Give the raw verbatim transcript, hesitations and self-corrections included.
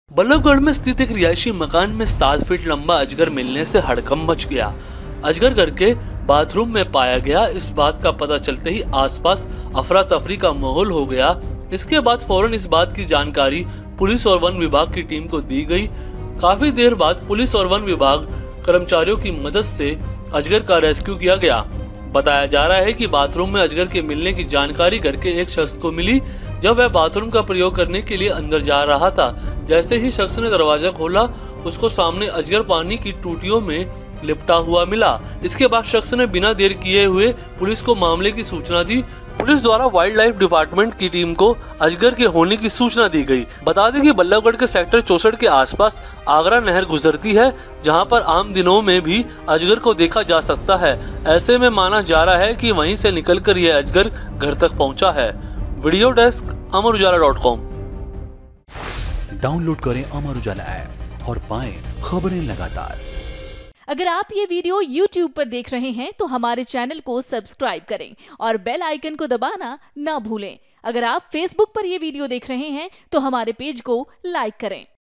बल्लभगढ़ में स्थित एक रिहायशी मकान में सात फीट लंबा अजगर मिलने से हड़कंप मच गया। अजगर घर के बाथरूम में पाया गया। इस बात का पता चलते ही आसपास अफरा तफरी का माहौल हो गया। इसके बाद फौरन इस बात की जानकारी पुलिस और वन विभाग की टीम को दी गई। काफी देर बाद पुलिस और वन विभाग कर्मचारियों की मदद से अजगर का रेस्क्यू किया गया। बताया जा रहा है कि बाथरूम में अजगर के मिलने की जानकारी घर के एक शख्स को मिली। जब वह बाथरूम का प्रयोग करने के लिए अंदर जा रहा था, जैसे ही शख्स ने दरवाजा खोला, उसको सामने अजगर पानी की टूटियों में लिपटा हुआ मिला। इसके बाद शख्स ने बिना देर किए हुए पुलिस को मामले की सूचना दी। पुलिस द्वारा वाइल्ड लाइफ डिपार्टमेंट की टीम को अजगर के होने की सूचना दी गई। बता दें कि बल्लभगढ़ के सेक्टर चौसठ के आसपास आगरा नहर गुजरती है, जहां पर आम दिनों में भी अजगर को देखा जा सकता है। ऐसे में माना जा रहा है कि वहीं से निकलकर यह अजगर घर तक पहुंचा है। Video desk Amar Ujala dot com. Download करें अमर उजाला ऐप और पाएं खबरें लगातार। अगर आप ये वीडियो यूट्यूब पर देख रहे हैं तो हमारे चैनल को सब्सक्राइब करें और बेल आइकन को दबाना ना भूलें। अगर आप फेसबुक पर ये वीडियो देख रहे हैं तो हमारे पेज को लाइक करें।